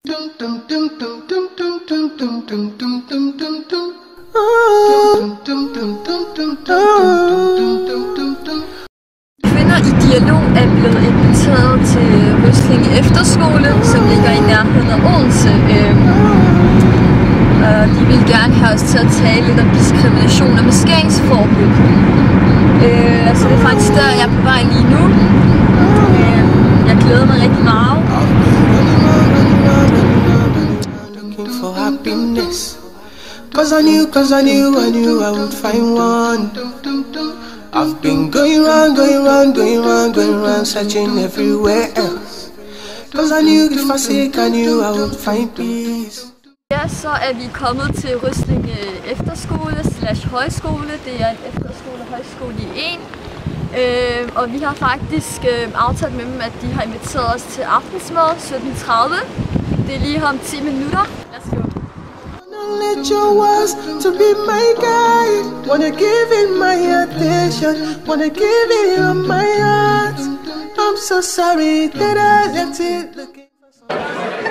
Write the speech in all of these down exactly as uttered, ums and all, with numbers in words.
Kvinder i dialog er blevet inviteret til Ryslinge Efterskole, som ligger i nærheden af Odense. De vil gerne have os til at tale lidt om diskrimination og maskeringsforbud. Altså det er faktisk der, jeg er på vej lige nu. Jeg glæder mig rigtig meget. Cause I knew, cause I knew, I knew I would find one. I've been going round, going round, going round, going round, searching everywhere else. Cause I knew if I seek, I knew I would find peace. Ja, så er vi kommet til Ryslinge Efterskole slash højskole. Det er en efterskole og højskole i en. Øh, og vi har faktisk øh, aftalt med dem, at de har inviteret os til aftensmad sytten tredive. Det er lige her om ti minutter. Lad os gå. Let your words to be my guide. Wanna give it my attention, wanna give it all my heart. I'm so sorry that I left it looking for something.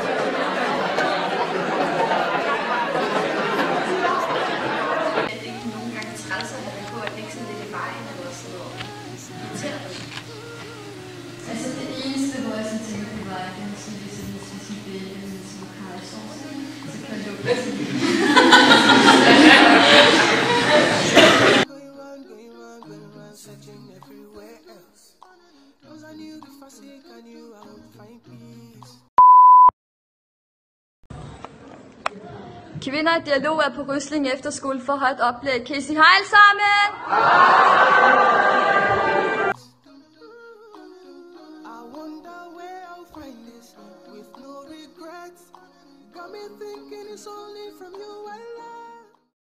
Altså det eneste, hvor jeg sådan tænker, det var, at jeg sådan lige sådan lidt sådan bæle, men sådan karrysauce, så kan jeg lukke det. Kvinder i dialog er på Ryslinge Efterskole for at have et oplæg. Kan I sige hej alle sammen? Got me thinking it's only from you I love.